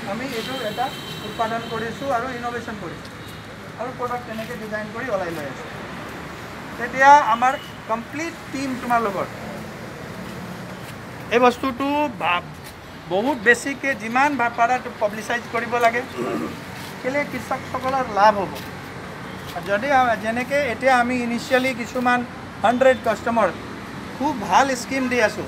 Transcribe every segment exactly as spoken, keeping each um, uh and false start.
আমি এইটো এটা উৎপাদন কৰিছোঁ আৰু ইনোভেশ্যন কৰিছোঁ আৰু প্ৰডাক্ট তেনেকৈ ডিজাইন কৰি ওলাই লৈ আছোঁ। তেতিয়া আমাৰ কমপ্লিট টিম তোমাৰ লগত এই বস্তুটো বহুত বেছিকৈ যিমান পাৰা পাব্লিচাইজ কৰিব লাগে, কেলৈ কৃষকসকলৰ লাভ হ'ব। যদি যেনেকৈ এতিয়া আমি ইনিচিয়েলি কিছুমান হাণ্ড্ৰেড কাষ্টমাৰ খুব ভাল স্কিম দি আছোঁ,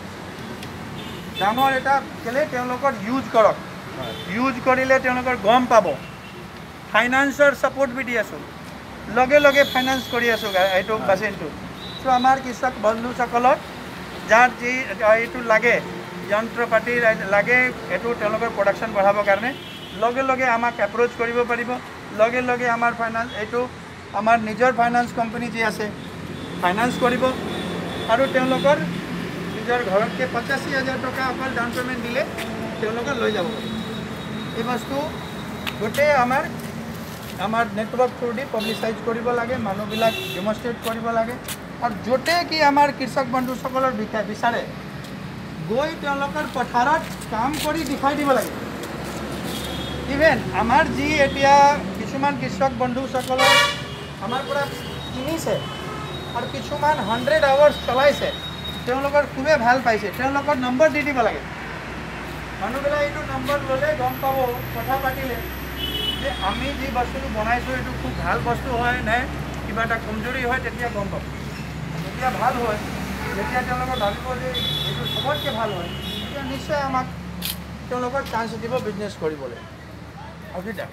ডাঙৰ এটা কেলৈ তেওঁলোকৰ ইউজ কৰক, ইউজ কৰিলে তেওঁলোকৰ গম পাব। ফাইনেন্সৰ ছাপোৰ্ট বি দি আছোঁ, লগে লগে ফাইনেন্স কৰি আছোঁ এইটো বাচিনটো। চ' আমাৰ কৃষক বন্ধুসকলক যাৰ যি এইটো লাগে যন্ত্ৰ পাতি লাগে, এইটো তেওঁলোকৰ প্ৰডাকশ্যন বঢ়াবৰ কাৰণে লগে লগে আমাক এপ্ৰ'চ কৰিব পাৰিব। লগে লগে আমাৰ ফাইনেন্স এইটো আমাৰ নিজৰ ফাইনেন্স কোম্পানী যি আছে ফাইনেন্স কৰিব আৰু তেওঁলোকৰ নিজৰ ঘৰতকৈ পঁচাশী হাজাৰ টকা অকল ডাউন পে'মেণ্ট দিলে তেওঁলোকে লৈ যাব পাৰিব। এই বস্তু গোটেই আমাৰ আমাৰ নেটৱৰ্ক থ্ৰু দি পাব্লিচাইজ কৰিব লাগে, মানুহবিলাক ডেমনষ্ট্ৰেট কৰিব লাগে। আৰু য'তে কি আমাৰ কৃষক বন্ধুসকলৰ বিষয়ে বিচাৰে গৈ তেওঁলোকৰ পথাৰত কাম কৰি দেখাই দিব লাগে। ইভেন আমাৰ যি এতিয়া কিছুমান কৃষক বন্ধুসকলৰ আমাৰ পৰা কিনিছে আৰু কিছুমান হাণ্ড্ৰেড আৱাৰ্ছ চলাইছে, তেওঁলোকৰ খুবেই ভাল পাইছে, তেওঁলোকৰ নম্বৰ দি দিব লাগে। মানুহবিলাক এইটো নম্বৰ ল'লে গম পাব, কথা পাতিলে যে আমি যি বস্তুটো বনাইছোঁ এইটো খুব ভাল বস্তু হয় নে কিবা এটা কমজুৰি হয়, তেতিয়া গম পাব। যেতিয়া ভাল হয়, যেতিয়া তেওঁলোকৰ ভাবিব যে এইটো চবতকৈ ভাল হয়, তেতিয়া নিশ্চয় আমাক তেওঁলোকৰ চান্স দিব বিজনেছ কৰিবলৈ। অভিতা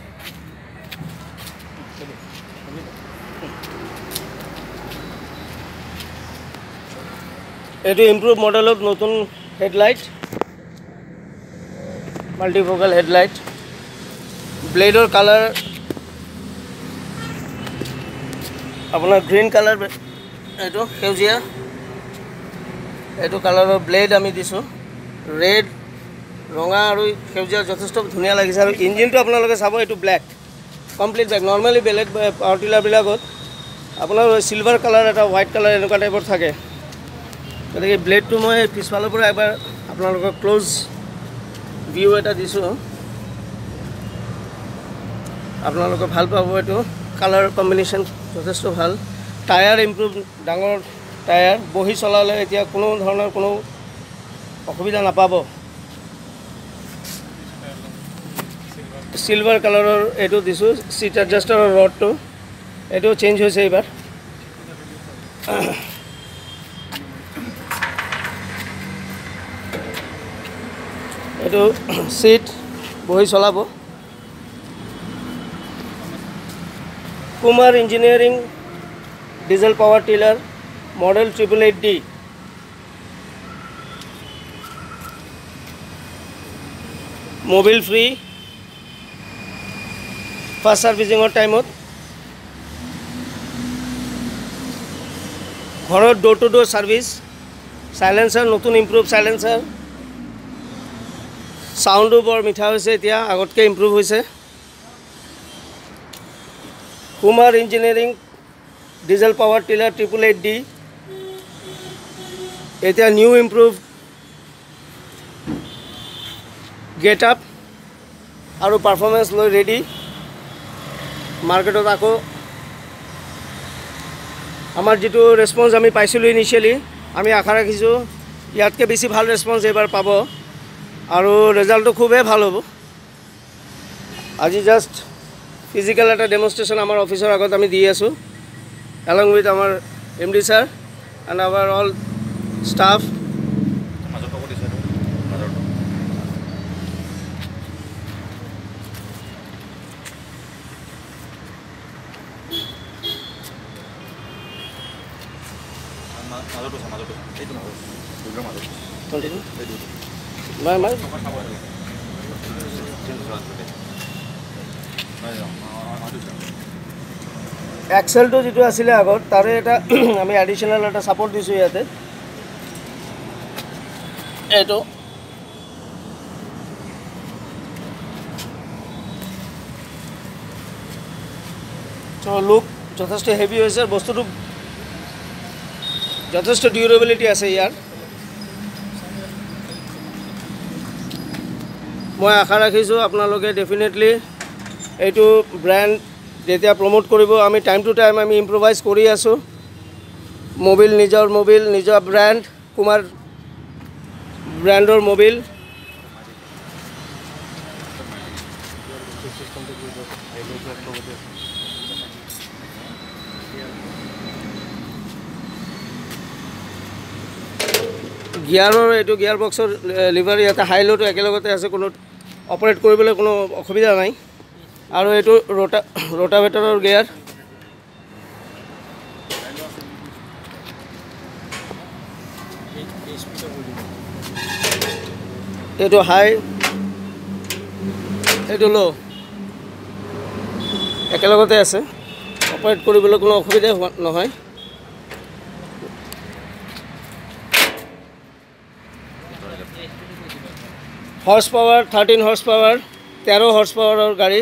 এইটো ইম্প্ৰুভ মডেলত নতুন হেডলাইট, মাল্টিফোকাল হেডলাইট, ব্লেডৰ কালাৰ আপোনাৰ গ্ৰীণ কালাৰ, এইটো সেউজীয়া, এইটো কালাৰৰ ব্লেড আমি দিছোঁ। ৰেড, ৰঙা আৰু সেউজীয়া যথেষ্ট ধুনীয়া লাগিছে। আৰু ইঞ্জিনটো আপোনালোকে চাব, এইটো ব্লেক, কমপ্লিট ব্লেক। নৰ্মেলি বেলেগ পাৱাৰ টিলাৰবিলাকত আপোনাৰ চিলভাৰ কালাৰ এটা হোৱাইট কালাৰ এনেকুৱা টাইপৰ থাকে। গতিকে ব্লেডটো মই পিছফালৰ পৰা এবাৰ আপোনালোকক ক্ল'জ ভিউ এটা দিছোঁ, আপোনালোকে ভাল পাব। এইটো কালাৰ কম্বিনেশ্যন যথেষ্ট ভাল। টায়াৰ ইম্প্ৰুভ, ডাঙৰ টায়াৰ, বহি চলালে এতিয়া কোনো ধৰণৰ কোনো অসুবিধা নাপাব। চিলভাৰ কালাৰৰ এইটো দিছোঁ। চিট এডজাষ্টাৰৰ ৰডটো এইটো চেঞ্জ হৈছে এইবাৰ। এইটো চিট বহি চলাব। Kumar engineering diesel power tiller model triple eight D. Mobil free, first ছাৰ্ভিচিঙৰ টাইমত ঘৰত door to door service. Silencer নতুন ইম্প্ৰুভ চাইলেঞ্চাৰ, চাউণ্ডো বৰ মিঠা হৈছে, এতিয়া আগতকৈ ইম্প্ৰুভ হৈছে। Kumar engineering diesel power tiller triple eight D এতিয়া নিউ ইম্প্ৰুভ গেট আপ আৰু পাৰফৰ্মেঞ্চ লৈ ৰেডি। মাৰ্কেটত আকৌ আমাৰ যিটো ৰেছপন্স আমি পাইছিলোঁ ইনিচিয়েলি, আমি আশা ৰাখিছোঁ ইয়াতকৈ বেছি ভাল ৰেছপন্স এইবাৰ পাব আৰু ৰেজাল্টটো খুবেই ভাল হ'ব। আজি জাষ্ট ফিজিকেল এটা ডেমনষ্ট্ৰেশ্যন আমাৰ অফিচৰ আগত আমি দি আছোঁ, এলং উইথ আমাৰ M D sir and our all staff. এক্সেলটো যিটো আছিলে আগত, তাৰে এটা আমি এডিশ্যনেল এটা ছাপৰ্ট দিছোঁ ইয়াতে। এইটো চ' লুক যথেষ্ট হেভি হৈছে, বস্তুটো যথেষ্ট ডিউৰেবিলিটি আছে ইয়াৰ। মই আশা ৰাখিছোঁ আপোনালোকে ডেফিনেটলি এইটো ব্ৰেণ্ড যেতিয়া প্ৰমোট কৰিব আমি টাইম টু টাইম আমি ইম্প্ৰভাইজ কৰি আছোঁ মোবিল নিজৰ মোবিল নিজৰ ব্ৰেণ্ড কুমাৰ ব্ৰেণ্ডৰ মোবিল গিয়াৰৰ এইটো গিয়াৰ বক্সৰ লিভাৰ ইয়াতে হাই ল'টো একেলগতে আছে কোনো অপাৰেট কৰিবলৈ কোনো অসুবিধা নাই আৰু এইটো ৰোটা ৰোটাভেটৰৰ গিয়াৰ এইটো হাই এইটো ল' একেলগতে আছে অপাৰেট কৰিবলৈ কোনো অসুবিধা নহয় horse power thirteen horse power তেৰ হৰ্চ পাৱাৰৰ গাড়ী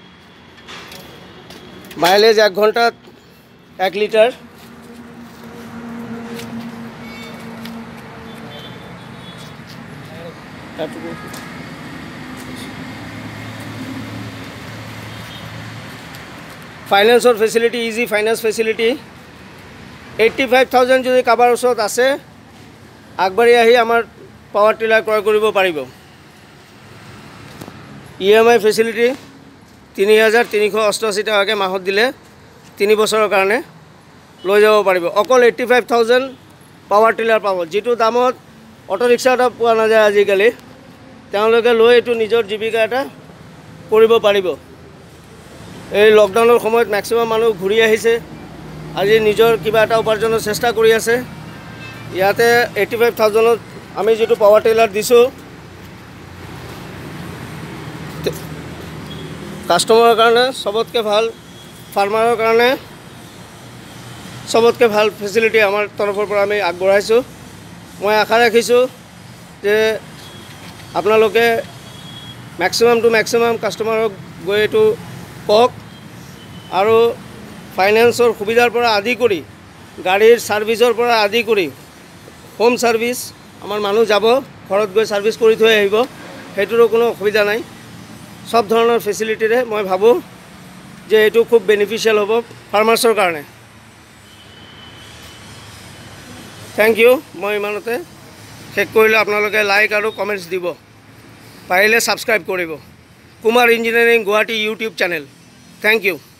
মাইলেজ এক ঘণ্টাত এক লিটাৰ ফাইনেন্সৰ facility easy finance facility eighty five thousand যদি কাৰোবাৰ ওচৰত আছে আগবাঢ়ি আহি আমাৰ পাৱাৰ টিলাৰ ক্ৰয় কৰিব পাৰিব ই এম আই ফেচিলিটি তিনি হাজাৰ তিনিশ অষ্টাশী টকাকৈ মাহত দিলে তিনি বছৰৰ কাৰণে লৈ যাব পাৰিব অকল eighty five thousand power tiller পাব যিটো দামত অটো ৰিক্সা এটা পোৱা নাযায় আজিকালি তেওঁলোকে লৈ এইটো নিজৰ জীৱিকা এটা কৰিব পাৰিব এই লকডাউনৰ সময়ত মেক্সিমাম মানুহ ঘূৰি আহিছে আজি নিজৰ কিবা এটা উপাৰ্জনৰ চেষ্টা কৰি আছে ইয়াতে এইট্টি ফাইভ থাউজেণ্ডত আমি যিটো পাৱাৰ টিলাৰ দিছোঁ কাষ্টমাৰৰ কাৰণে সবতকৈ ভাল ফাৰ্মাৰৰ কাৰণে সবতকৈ ভাল ফেচিলিটি আমাৰ তৰফৰ পৰা আমি আগবঢ়াইছোঁ মই আশা ৰাখিছোঁ যে আপোনালোকে মেক্সিমাম টু মেক্সিমাম কাষ্টমাৰক গৈ এইটো কওক আৰু ফাইনেন্সৰ সুবিধাৰ পৰা আদি কৰি গাড়ীৰ ছাৰ্ভিচৰ পৰা আদি কৰি হোম ছাৰ্ভিচ আমাৰ মানুহ যাব ঘৰত গৈ ছাৰ্ভিচ কৰি থৈ আহিব সেইটোৰো কোনো অসুবিধা নাই সব ধৰণৰ ফেচিলিটিৰে মই ভাবোঁ যে এইটো খুব বেনিফিচিয়েল হ'ব ফাৰ্মাৰ্ছৰ কাৰণে থেংক ইউ মই ইমানতে শেষ কৰিলে আপোনালোকে লাইক আৰু কমেণ্টছ দিব পাৰিলে ছাবস্ক্ৰাইব কৰিব Kumar engineering Guwahati YouTube channel thank U